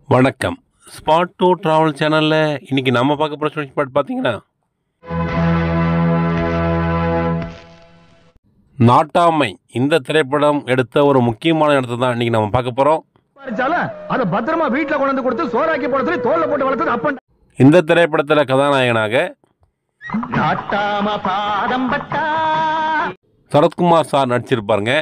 வணக்கம். Spot two travel சேனலில் இன்றைக்கி நம்ம பார்க்க போகிற ஸ்பாட் பார்த்தீங்கன்னா நாட்டாமை. இந்த திரைப்படம் எடுத்த ஒரு முக்கியமான இடத்த தான் இன்றைக்கி நம்ம பார்க்க போகிறோம். அதை பத்திரமா வீட்டில் கொண்டு வந்து கொடுத்து சோறாக்கி போட சொல்லி தோல்ல போட்டு வளர்த்தது அப்பன். இந்த திரைப்படத்தில் கதாநாயகனாக சரத்குமார் சார் நடிச்சிருப்பாருங்க.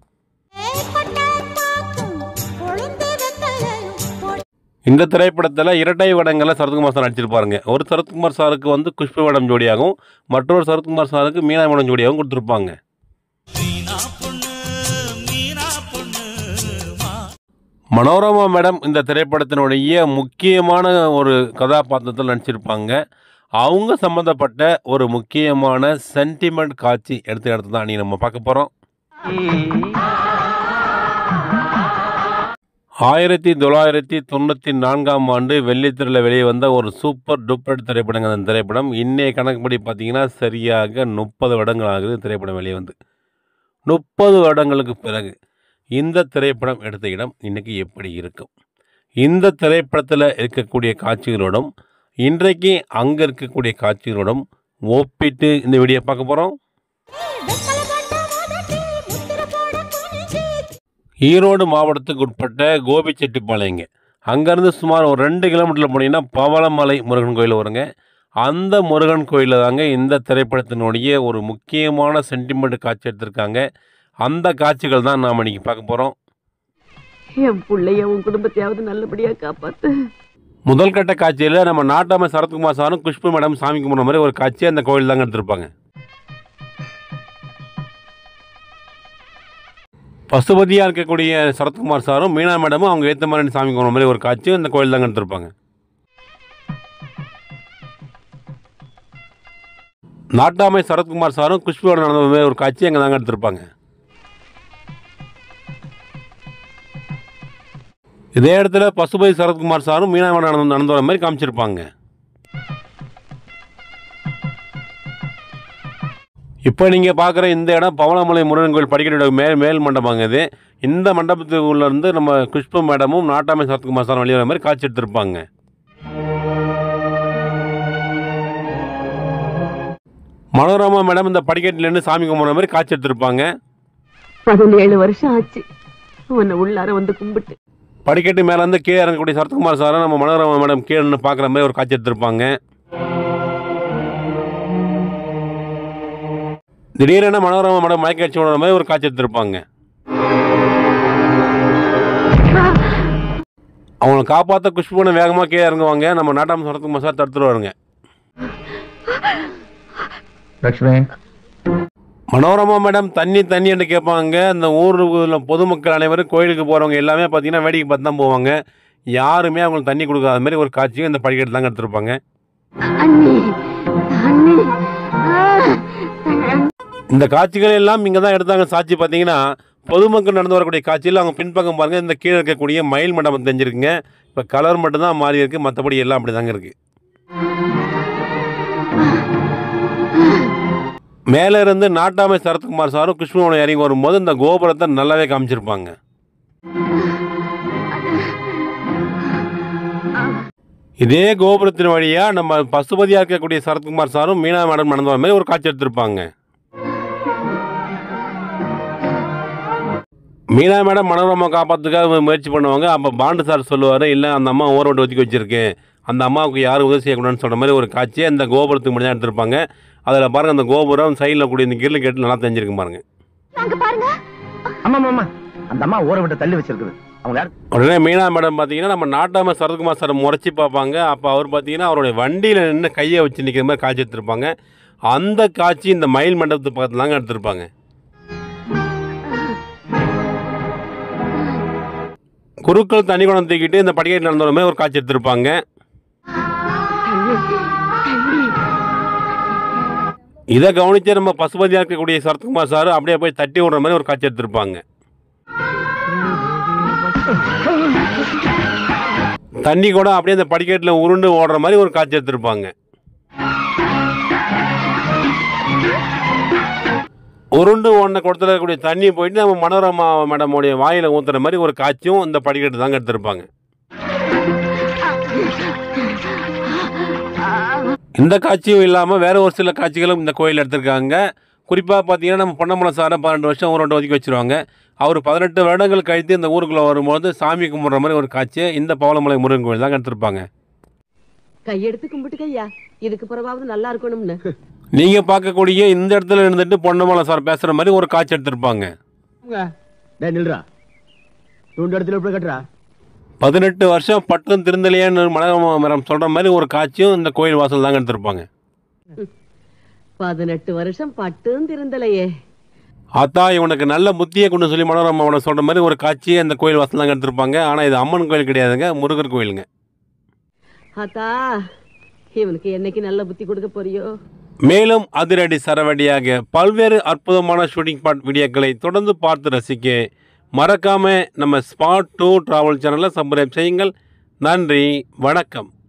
இந்த திரைப்படத்தில் இரட்டை வேடங்களில் சரத்குமார் சார் நடிச்சிருப்பாருங்க. ஒரு சரத்குமார் சாருக்கு வந்து குஷ்பு வேடம் ஜோடியாகவும், மற்றொரு சரத்குமார் சாருக்கு மீனா வேடம் ஜோடியாகவும் கொடுத்துருப்பாங்க. மனோரமா மேடம் இந்த திரைப்படத்தினுடைய முக்கியமான ஒரு கதாபாத்திரத்தில் நடிச்சிருப்பாங்க. அவங்க சம்மந்தப்பட்ட ஒரு முக்கியமான சென்டிமெண்ட் காட்சி எடுத்த இடத்துல தான் நம்ம பார்க்க போகிறோம். 1994ஆம் ஆண்டு வெள்ளித்திரையில் வெளியே வந்த ஒரு சூப்பர் டூப்பர் திரைப்படங்க அந்த திரைப்படம். இன்றைய கணக்குப்படி பார்த்தீங்கன்னா சரியாக 30 வருடங்கள் ஆகுது திரைப்படம் வெளியே வந்து. 30 வருடங்களுக்கு பிறகு இந்த திரைப்படம் எடுத்த இடம் இன்றைக்கி எப்படி இருக்கும்? இந்த திரைப்படத்தில் இருக்கக்கூடிய காட்சிகளோடும் இன்றைக்கு அங்கே இருக்கக்கூடிய காட்சிகளோடும் ஒப்பிட்டு இந்த வீடியோ பார்க்க போகிறோம். ஈரோடு மாவட்டத்துக்கு உட்பட்ட கோபிச்செட்டிப்பாளையங்க. அங்கேருந்து சுமார் ஒரு 2 கிலோமீட்டரில் போனீங்கன்னா பவளமலை முருகன் கோயில் வருங்க. அந்த முருகன் கோயிலில் தாங்க இந்த திரைப்படத்தினுடைய ஒரு முக்கியமான சென்டிமெண்ட் காட்சி எடுத்திருக்காங்க. அந்த காட்சிகள் தான் நாம் இன்னைக்கு பார்க்க போகிறோம். என் பிள்ளைய உன் குடும்பத்தையாவது நல்லபடியாக காப்பாற்று. முதல் கட்ட காட்சியில் நம்ம நாட்டாமை சரத்குமார் சாரும் குஷ்பு மேடம் சாமி கும்பிட்ற மாதிரி ஒரு காட்சியை அந்த கோயில் தாங்க எடுத்திருப்பாங்க. பசுபதியாக இருக்கக்கூடிய சரத்குமார் சாரும் மீனா மேடமும் அவங்க ஏற்ற மாதிரி சாமி கும்பிட்ற மாதிரி ஒரு காட்சியும் இந்த கோயில் தாங்க எடுத்திருப்பாங்க. நாட்டாமை சரத்குமார் சாரும் குஷ்புவோட நடந்த மாதிரி ஒரு காட்சி அங்கே தாங்க எடுத்திருப்பாங்க. இதே இடத்துல பசுபதி சரத்குமார் சாரும் மீனா மேடம் நடந்து வர மாதிரி காமிச்சிருப்பாங்க. இப்போ நீங்கள் பார்க்குற இந்த இடம் பவளமலை முருகன் கோயில் படிக்கட்டோட மேல் மண்டபங்க. இது இந்த மண்டபத்துக்குள்ளேருந்து நம்ம குஷ்பு மேடமும் நாட்டாமை சரத்குமார் சாரும் வெளியே வர மாதிரி காட்சி எடுத்திருப்பாங்க. மனோரமா மேடம் இந்த படிக்கட்டிலேருந்து சாமி கும்பிட்ற மாதிரி காட்சி எடுத்திருப்பாங்க. 17 வருஷம் ஆச்சு உன்னை உள்ளார வந்து கும்பிட்டு. படிக்கட்டு மேலே வந்து கீழே இறங்கக்கூடிய சரத்குமார் சாரை நம்ம மனோரமா மேடம் கீழே பார்க்குற மாதிரி ஒரு காட்சி எடுத்திருப்பாங்க. திடீரென மனோரமா மேடம் மயக்க அடிச்சு விடுற மாதிரி ஒரு காட்சி எடுத்திருப்பாங்க. அவங்களை காப்பாற்ற குஷ்புனை வேகமாக கீழே இறங்குவாங்க. நம்ம நாட்டாமை சரத்குமார் சார் தடுத்துருவாருங்க. மனோரமா மேடம் தண்ணி என்று கேட்பாங்க. அந்த ஊரில் பொதுமக்கள் அனைவரும் கோயிலுக்கு போகிறவங்க எல்லாமே பார்த்தீங்கன்னா வேடிக்கை பார்த்து தான் போவாங்க. யாருமே அவங்களுக்கு தண்ணி கொடுக்காத மாதிரி ஒரு காட்சியும் இந்த படிக்கட்டு தாங்க எடுத்திருப்பாங்க. இந்த காட்சிகள் எல்லாம் இங்கே தான் எடுத்தாங்க. சாட்சி பார்த்தீங்கன்னா பொதுமக்கள் நடந்து வரக்கூடிய காட்சியில் அவங்க பின்பக்கம் பாருங்கள். இந்த கீழே இருக்கக்கூடிய மயில் மண்டபம் தெரிஞ்சிருக்குங்க. இப்போ கலர் மட்டும்தான் மாறி இருக்குது, மற்றபடி எல்லாம் அப்படி தாங்க இருக்குது. மேலே இருந்து நாட்டாமை சரத்குமார் சாரும் குஷ்புவோட இறங்கி வரும்போது இந்த கோபுரத்தை நல்லாவே காமிச்சிருப்பாங்க. இதே கோபுரத்தின் வழியாக நம்ம பசுபதியாக இருக்கக்கூடிய சரத்குமார் சாரும் மீனா மேடம் நடந்து வர மாதிரி ஒரு காட்சி எடுத்திருப்பாங்க. மீனா மேடம் மனோரமா காப்பாற்றுக்காக முயற்சி பண்ணுவாங்க. அப்போ பாண்டு சார் சொல்லுவார், இல்லை அந்த அம்மா ஓரோட்டு ஒதுக்கி வச்சுருக்கேன், அந்த அம்மாவுக்கு யாரும் உதவி செய்யக்கூடாதுன்னு சொல்கிற மாதிரி ஒரு காட்சியை அந்த கோபுரத்துக்கு முன்னாடி எடுத்திருப்பாங்க. அதில் பாருங்கள் அந்த கோபுரம் சைடில் கூடிய இந்த கிரில் கேட்டு நல்லா தெரிஞ்சிருக்கு பாருங்க. அந்த அம்மா ஊரை விட்டு தள்ளி வச்சிருக்குது. உடனே மீனா மேடம் பார்த்தீங்கன்னா நம்ம நாட்டாமை சரத்குமார் சார் முறைச்சி பார்ப்பாங்க. அப்போ அவர் பார்த்தீங்கன்னா அவருடைய வண்டியில் நின்று கையை வச்சு நிற்கிற மாதிரி காட்சி எடுத்திருப்பாங்க. அந்த காட்சி இந்த மயில் மண்டபத்துக்கு பக்கத்தில் தாங்க எடுத்திருப்பாங்க. குருக்கள் தண்ணி குடம் தூக்கிட்டு இந்த படிக்கட்டில் நடந்த மாதிரி ஒரு காட்சி எடுத்திருப்பாங்க. இதை கவனித்து நம்ம பசுபதியாக இருக்கக்கூடிய சரத்குமார் சார் அப்படியே போய் தட்டி விடுற மாதிரி ஒரு காட்சி எடுத்திருப்பாங்க. தண்ணி கூட அப்படியே அந்த படிக்கட்டில் உருண்டு ஓடுற மாதிரி ஒரு காட்சி எடுத்திருப்பாங்க. உருண்டு ஓடின குடத்தில் இருக்கக்கூடிய தண்ணியை போயிட்டு நம்ம மனோரமா மேடமுடைய வாயில் ஊற்றுற மாதிரி ஒரு காட்சியும் இந்த படிக்கட்டு தாங்க எடுத்திருப்பாங்க. இந்த காட்சியும் இல்லாமல் வேற ஒரு சில காட்சிகளும் இந்த கோயில் எடுத்திருக்காங்க. குறிப்பாக பார்த்தீங்கன்னா நம்ம பொன்னம்பலம் சாரை 12 வருஷம் ஊரோட்ட ஒதுக்கி வச்சுருவாங்க. அவர் 18 வருடங்கள் கழித்து இந்த ஊருக்குள்ளே வரும்போது சாமி கும்பிட்ற மாதிரி ஒரு காட்சியை இந்த பவளமலை முருகன் கோயில் தான் எடுத்திருப்பாங்க. கையெடுத்து கும்பிட்டுக்கையா, இதுக்கு பிறவாவது நல்லா இருக்கணும்னு. நீங்கள் பார்க்கக்கூடிய இந்த இடத்துல இருந்துட்டு பொன்னம்பலம் சார் பேசுகிற மாதிரி ஒரு காட்சி எடுத்திருப்பாங்க. நில்றா, துண்டு இடத்துல எப்படி கட்டுறா? 18 வருஷம் பட்டும் திருந்தலையான்னு மரம் சொல்கிற மாதிரி ஒரு காட்சியும் இந்த கோயில் வாசல் தாங்க எடுத்திருப்பாங்க. 18 வருஷம் பட்டும் திருந்தலையே. அத்தா இவனுக்கு நல்ல புத்தியை கொண்டு சொல்லி மனோரமா அவனை சொல்கிற மாதிரி ஒரு காட்சியை அந்த கோயில் வாசல் தாங்க எடுத்திருப்பாங்க. ஆனால் இது அம்மன் கோயில் கிடையாதுங்க, முருகர் கோயிலுங்க. அத்தா இவனுக்கு என்னைக்கு நல்ல புத்தி கொடுக்க போறியோ. மேலும் அதிரடி சரவடியாக பல்வேறு அற்புதமான ஷூட்டிங் ஸ்பாட் வீடியோக்களை தொடர்ந்து பார்த்து ரசிக்க மறக்காமல் நம்ம ஸ்பாட் 2 டிராவல் சேனலை சப்ஸ்கிரைப் செய்யுங்கள். நன்றி, வணக்கம்.